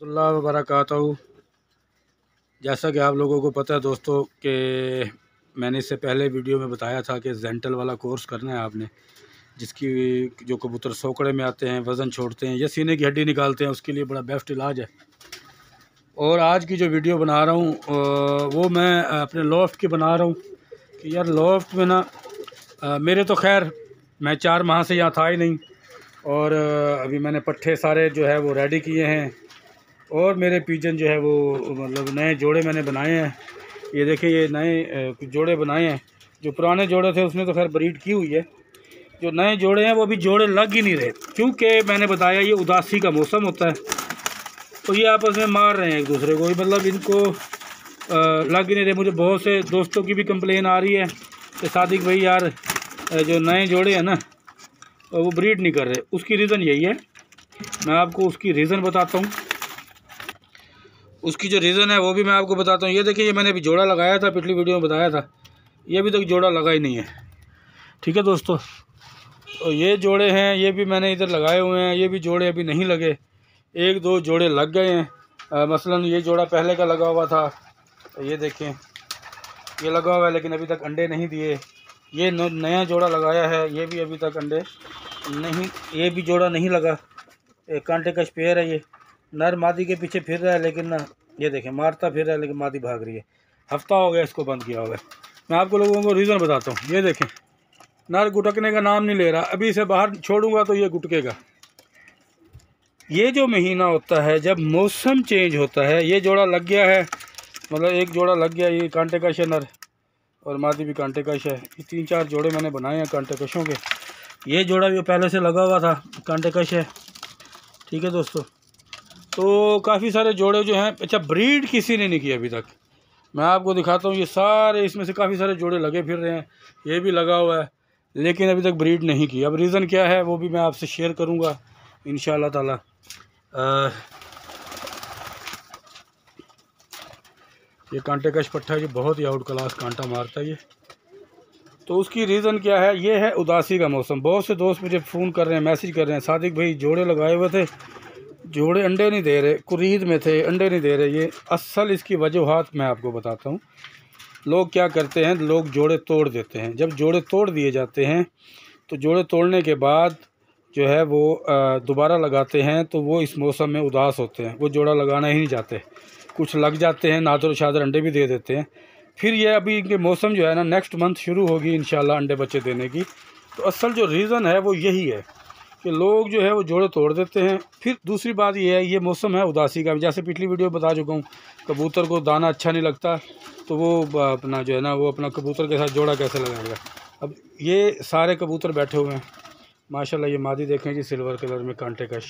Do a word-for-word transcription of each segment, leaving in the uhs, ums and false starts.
अल्लाह वबरकातहू। जैसा कि आप लोगों को पता है दोस्तों कि मैंने इससे पहले वीडियो में बताया था कि जेंटल वाला कोर्स करना है आपने, जिसकी जो कबूतर सोकड़े में आते हैं, वज़न छोड़ते हैं या सीने की हड्डी निकालते हैं, उसके लिए बड़ा बेस्ट इलाज है। और आज की जो वीडियो बना रहा हूँ वो मैं अपने लॉफ्ट की बना रहा हूँ कि यार लॉफ्ट में ना मेरे तो खैर मैं चार माह से यहाँ था ही नहीं, और अभी मैंने पट्ठे सारे जो है वो रेडी किए हैं, और मेरे पिजन जो है वो मतलब नए जोड़े मैंने बनाए हैं। ये देखिए ये नए जोड़े बनाए हैं। जो पुराने जोड़े थे उसने तो खैर ब्रीड की हुई है, जो नए जोड़े हैं वो अभी जोड़े लग ही नहीं रहे, क्योंकि मैंने बताया ये उदासी का मौसम होता है, तो ये आपस में मार रहे हैं एक दूसरे को, मतलब इनको लग ही नहीं रहे। मुझे बहुत से दोस्तों की भी कंप्लेन आ रही है कि सादिक भाई यार जो नए जोड़े हैं ना वो ब्रीड नहीं कर रहे। उसकी रीज़न यही है, मैं आपको उसकी रीज़न बताता हूँ। उसकी जो रीज़न है वो भी मैं आपको बताता हूँ। ये देखिए ये मैंने अभी जोड़ा लगाया था, पिछली वीडियो में बताया था, ये अभी तक जोड़ा लगा ही नहीं है। ठीक है दोस्तों, तो ये जोड़े हैं, ये भी मैंने इधर लगाए हुए हैं, ये भी जोड़े अभी नहीं लगे, एक दो जोड़े लग गए हैं। आ, मसलन ये जोड़ा पहले का लगा हुआ था, तो ये देखें ये लगा हुआ है लेकिन अभी तक अंडे नहीं दिए। ये नया जोड़ा लगाया है, ये भी अभी तक अंडे नहीं, ये भी जोड़ा नहीं लगा। एक कांटे का स्पेयर है, ये नर मादी के पीछे फिर रहा है, लेकिन ना ये देखें मारता फिर रहा है लेकिन मादी भाग रही है। हफ्ता हो गया इसको बंद किया हुआ है। मैं आपको लोगों को रीज़न बताता हूँ। ये देखें नर गुटकने का नाम नहीं ले रहा, अभी इसे बाहर छोड़ूंगा तो ये गुटकेगा। ये जो महीना होता है जब मौसम चेंज होता है, ये जोड़ा लग गया है, मतलब एक जोड़ा लग गया, ये कांटे कश है नर, और मादी भी कांटे कश है। ये तीन चार जोड़े मैंने बनाए हैं कांटे कशों के। ये जोड़ा भी पहले से लगा हुआ था, कांटे कश है। ठीक है दोस्तों, तो काफ़ी सारे जोड़े जो हैं, अच्छा ब्रीड किसी ने नहीं की अभी तक। मैं आपको दिखाता हूँ, ये सारे इसमें से काफ़ी सारे जोड़े लगे फिर रहे हैं, ये भी लगा हुआ है, लेकिन अभी तक ब्रीड नहीं की। अब रीज़न क्या है वो भी मैं आपसे शेयर करूँगा इंशाअल्लाह ताला। आ, ये कांटे कश पट्टा जो बहुत ही आउट क्लास कांटा मारता है ये। तो उसकी रीज़न क्या है, ये है उदासी का मौसम। बहुत से दोस्त मुझे फ़ोन कर रहे हैं, मैसेज कर रहे हैं, सादिक भाई जोड़े लगाए हुए थे, जोड़े अंडे नहीं दे रहे, कुरीद में थे अंडे नहीं दे रहे। ये असल इसकी वजूहात मैं आपको बताता हूँ। लोग क्या करते हैं, लोग जोड़े तोड़ देते हैं। जब जोड़े तोड़ दिए जाते हैं तो जोड़े तोड़ने के बाद जो है वो दोबारा लगाते हैं, तो वो इस मौसम में उदास होते हैं, वो जोड़ा लगाना ही नहीं चाहते। कुछ लग जाते हैं, नादर शादर अंडे भी दे देते हैं। फिर ये अभी इनके मौसम जो है ना नेक्स्ट मंथ शुरू होगी इंशाल्लाह अंडे बच्चे देने की। तो असल जो रीज़न है वो यही है कि लोग जो है वो जोड़े तोड़ देते हैं। फिर दूसरी बात ये है, ये मौसम है उदासी का। जैसे पिछली वीडियो बता चुका हूँ, कबूतर को दाना अच्छा नहीं लगता तो वो अपना जो है ना वो अपना कबूतर के साथ जोड़ा कैसे लगाएगा। अब ये सारे कबूतर बैठे हुए हैं माशाल्लाह। ये मादी देखें जी, सिल्वर कलर में कांटे कश।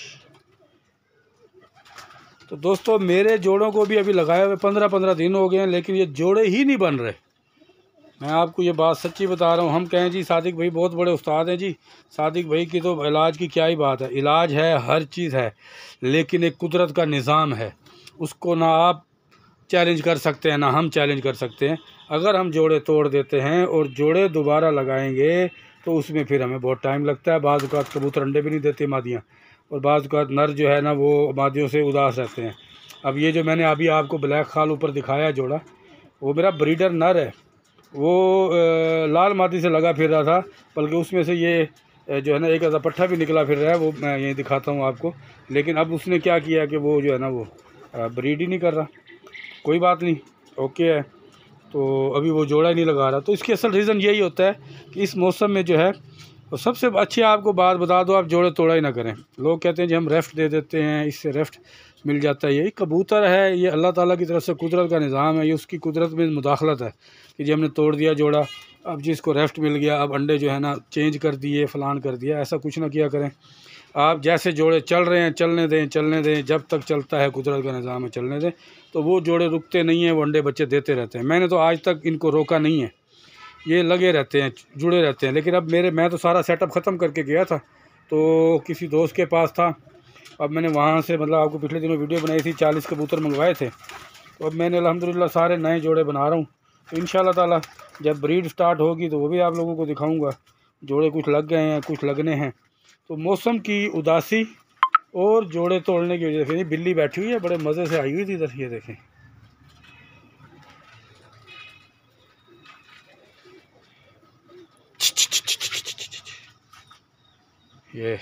तो दोस्तों मेरे जोड़ों को भी अभी लगाए हुए पंद्रह पंद्रह दिन हो गए हैं, लेकिन ये जोड़े ही नहीं बन रहे। मैं आपको ये बात सच्ची बता रहा हूँ। हम कहें जी सादिक भाई बहुत बड़े उस्ताद हैं जी, सादिक भाई की तो इलाज की क्या ही बात है, इलाज है, हर चीज़ है, लेकिन एक कुदरत का निज़ाम है, उसको ना आप चैलेंज कर सकते हैं ना हम चैलेंज कर सकते हैं। अगर हम जोड़े तोड़ देते हैं और जोड़े दोबारा लगाएंगे तो उसमें फिर हमें बहुत टाइम लगता है। बाज़ औक़ात कबूतर अंडे भी नहीं देते मादियाँ, और बाज़ औक़ात नर जो है ना वो मादियों से उदास रहते हैं। अब ये जो मैंने अभी आपको ब्लैक खाल ऊपर दिखाया जोड़ा, वो मेरा ब्रीडर नर है, वो लाल मादी से लगा फिर रहा था, बल्कि उसमें से ये जो है ना एक ऐसा पट्ठा भी निकला फिर रहा है, वो मैं यही दिखाता हूँ आपको। लेकिन अब उसने क्या किया कि वो जो है ना वो ब्रीड ही नहीं कर रहा। कोई बात नहीं, ओके है, तो अभी वो जोड़ा ही नहीं लगा रहा। तो इसकी असल रीज़न यही होता है कि इस मौसम में जो है, और सबसे अच्छी आपको बात बता दो, आप जोड़े तोड़ा ही ना करें। लोग कहते हैं जी हम रेफ्ट दे देते हैं, इससे रेफ्ट मिल जाता है। यही कबूतर है, ये अल्लाह ताला की तरफ से कुदरत का निज़ाम है, ये उसकी कुदरत में मुदाखलत है कि जी हमने तोड़ दिया जोड़ा, अब जिसको रेफ्ट मिल गया अब अंडे जो है ना चेंज कर दिए, फलान कर दिया। ऐसा कुछ ना किया करें। आप जैसे जोड़े चल रहे हैं चलने दें, चलने दें, जब तक चलता है कुदरत का निज़ाम है चलने दें। तो वो जोड़े रुकते नहीं हैं, वो अंडे बच्चे देते रहते हैं। मैंने तो आज तक इनको रोका नहीं है, ये लगे रहते हैं, जुड़े रहते हैं। लेकिन अब मेरे मैं तो सारा सेटअप ख़त्म करके गया था, तो किसी दोस्त के पास था। अब मैंने वहाँ से मतलब आपको पिछले दिनों वीडियो बनाई थी, चालीस कबूतर मंगवाए थे, तो अब मैंने अल्हम्दुलिल्लाह सारे नए जोड़े बना रहा हूँ। तो इंशाअल्लाह ताला जब ब्रीड स्टार्ट होगी तो वो भी आप लोगों को दिखाऊँगा। जोड़े कुछ लग गए हैं, कुछ लगने हैं। तो मौसम की उदासी और जोड़े तोड़ने की वजह से बिल्ली बैठी हुई है, बड़े मज़े से आई हुई थी इधर, ये देखें। ये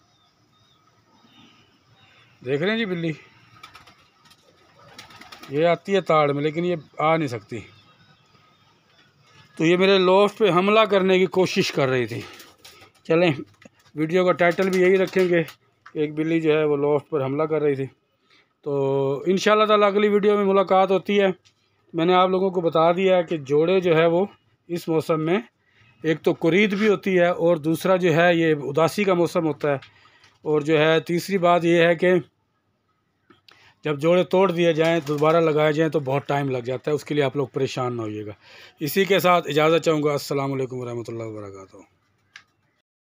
देख रहे हैं जी बिल्ली, ये आती है ताड़ में लेकिन ये आ नहीं सकती। तो ये मेरे लॉफ्ट पे हमला करने की कोशिश कर रही थी। चलें, वीडियो का टाइटल भी यही रखेंगे, एक बिल्ली जो है वो लॉफ्ट पर हमला कर रही थी। तो इंशाल्लाह ताला अगली वीडियो में मुलाकात होती है। मैंने आप लोगों को बता दिया है कि जोड़े जो है वो इस मौसम में एक तो कुरीद भी होती है और दूसरा जो है ये उदासी का मौसम होता है, और जो है तीसरी बात ये है कि जब जोड़े तोड़ दिए जाएं दोबारा लगाए जाएं तो बहुत टाइम लग जाता है। उसके लिए आप लोग परेशान ना होइएगा। इसी के साथ इजाज़त चाहूँगा। अस्सलाम वालेकुम रहमतुल्लाहि व बरकातहू।